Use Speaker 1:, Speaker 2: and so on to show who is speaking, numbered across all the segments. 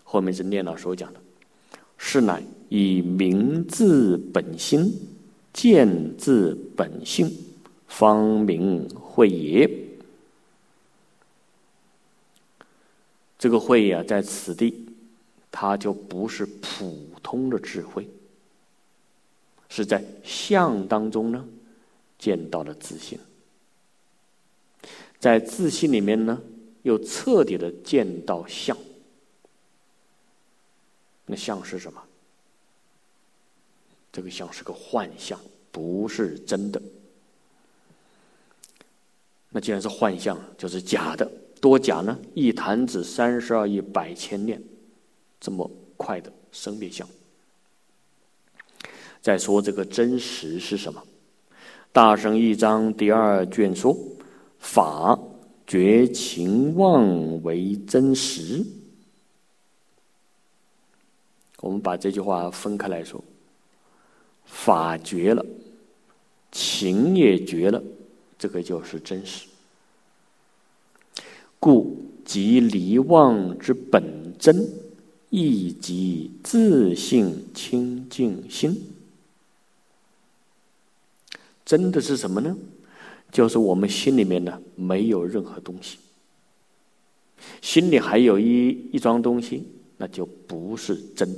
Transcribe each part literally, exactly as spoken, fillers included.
Speaker 1: 后面是念老所讲的，是乃以明自本心，见自本性，方明慧也。这个慧啊，在此地它就不是普通的智慧，是在相当中呢见到了自性，在自性里面呢又彻底的见到相。那相是什么？这个相是个幻象，不是真的。那既然是幻象，就是假的。多假呢？一弹指三十二亿百千年，这么快的生灭相。再说这个真实是什么？大乘一章第二卷说，法觉情妄为真实。我们把这句话分开来说，法觉了，情也觉了，这个就是真实。故即离妄之本真，亦即自性清净心。真的是什么呢？就是我们心里面呢没有任何东西，心里还有一一桩东西，那就不是真的。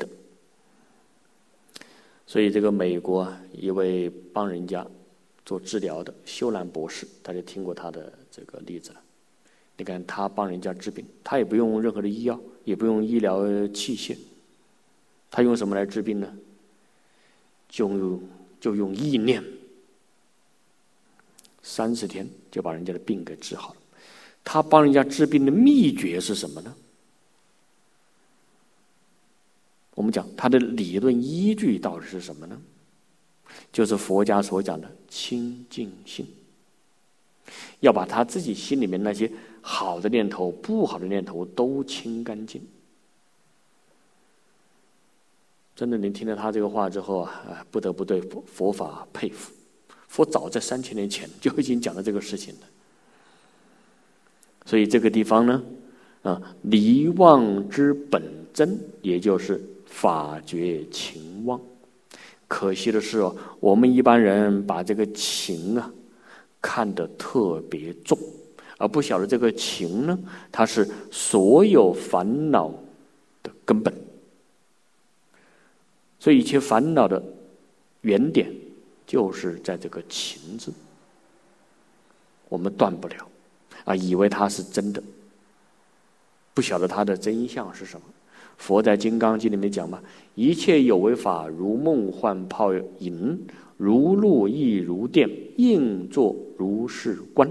Speaker 1: 所以这个美国啊一位帮人家做治疗的修兰博士，大家听过他的这个例子了。你看他帮人家治病，他也不用任何的医药，也不用医疗器械，他用什么来治病呢？就用就用意念，三十天就把人家的病给治好了。他帮人家治病的秘诀是什么呢？我们讲他的理论依据到底是什么呢？就是佛家所讲的清净心，要把他自己心里面那些好的念头、不好的念头都清干净。真的，你听了他这个话之后啊，不得不对佛法佩服。佛早在三千年前就已经讲了这个事情了。所以这个地方呢，啊，离妄之本真，也就是法觉情妄。可惜的是哦，我们一般人把这个情啊看得特别重，而不晓得这个情呢，它是所有烦恼的根本。所以一切烦恼的原点就是在这个情字，我们断不了啊，以为它是真的，不晓得它的真相是什么。佛在《金刚经》里面讲嘛，一切有为法，如梦幻泡影，如露亦如电，应作如是观。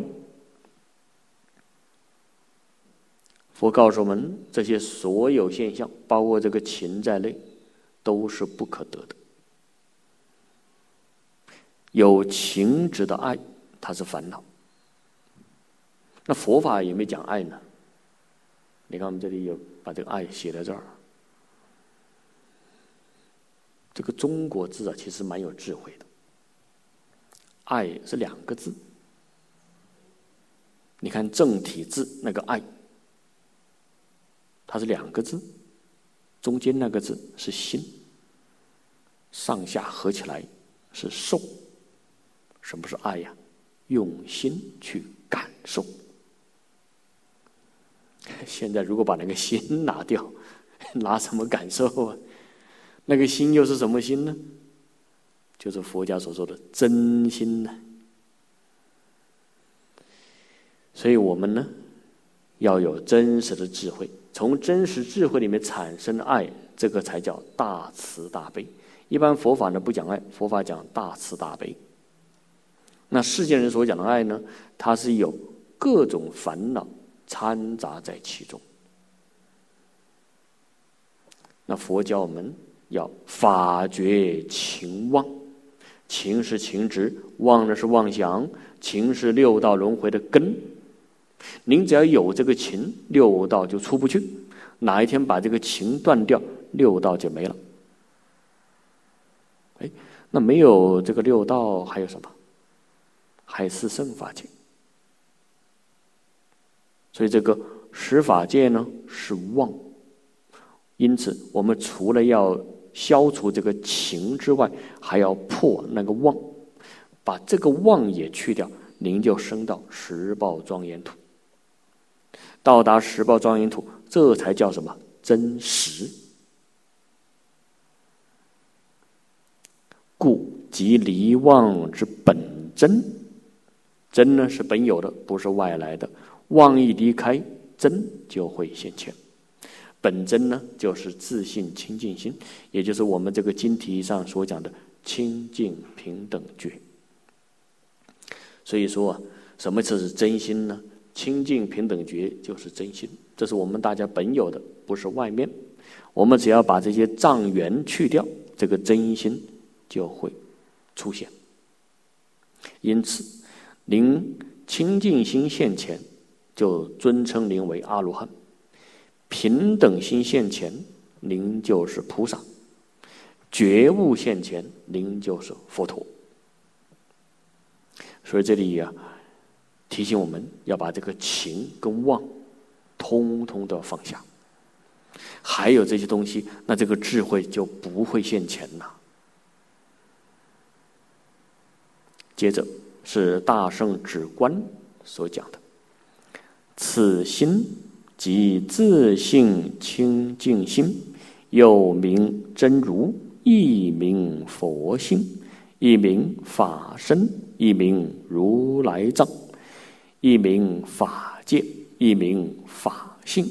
Speaker 1: 佛告诉我们，这些所有现象，包括这个情在内，都是不可得的。有情执的爱，它是烦恼。那佛法有没有讲爱呢？你看我们这里有把这个爱写在这儿。这个中国字啊，其实蛮有智慧的。爱是两个字，你看正体字那个爱，它是两个字，中间那个字是心，上下合起来是受。什么是爱呀？用心去感受。现在如果把那个心拿掉，拿什么感受啊？那个心又是什么心呢？就是佛家所说的真心呢。所以我们呢，要有真实的智慧，从真实智慧里面产生爱，这个才叫大慈大悲。一般佛法呢不讲爱，佛法讲大慈大悲。那世间人所讲的爱呢，它是有各种烦恼掺杂在其中。那佛教我们要法觉情妄，情是情执，妄呢是妄想，情是六道轮回的根。您只要有这个情，六道就出不去。哪一天把这个情断掉，六道就没了。哎，那没有这个六道还有什么？还是圣法界。所以这个十法界呢是妄， 因此，我们除了要消除这个情之外，还要破那个妄，把这个妄也去掉，您就升到十报庄严土。到达十报庄严土，这才叫什么？真实。故即离妄之本真，真呢是本有的，不是外来的。妄一离开，真就会现前。本真呢，就是自性清净心，也就是我们这个经题上所讲的清净平等觉。所以说啊，什么是真心呢？清净平等觉就是真心，这是我们大家本有的，不是外面。我们只要把这些障缘去掉，这个真心就会出现。因此，您清净心现前，就尊称您为阿罗汉；平等心现前，您就是菩萨；觉悟现前，您就是佛陀。所以这里啊，提醒我们要把这个情跟妄通通的放下。还有这些东西，那这个智慧就不会现前了。接着是大圣止观所讲的，此心即自性清净心，又名真如，亦名佛性，亦名法身，亦名如来藏，亦名法界，亦名法性。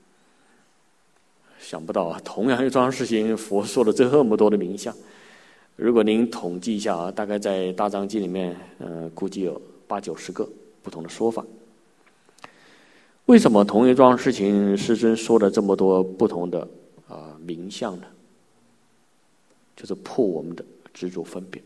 Speaker 1: 想不到啊，同样一桩事情，佛说了这么多的名相。如果您统计一下啊，大概在大藏经里面，呃，估计有八九十个不同的说法。为什么同一桩事情，师尊说了这么多不同的啊、呃、名相呢？就是破我们的执着分别。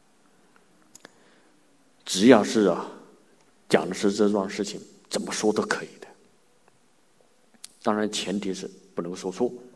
Speaker 1: 只要是啊，讲的是这桩事情，怎么说都可以的。当然，前提是不能说错。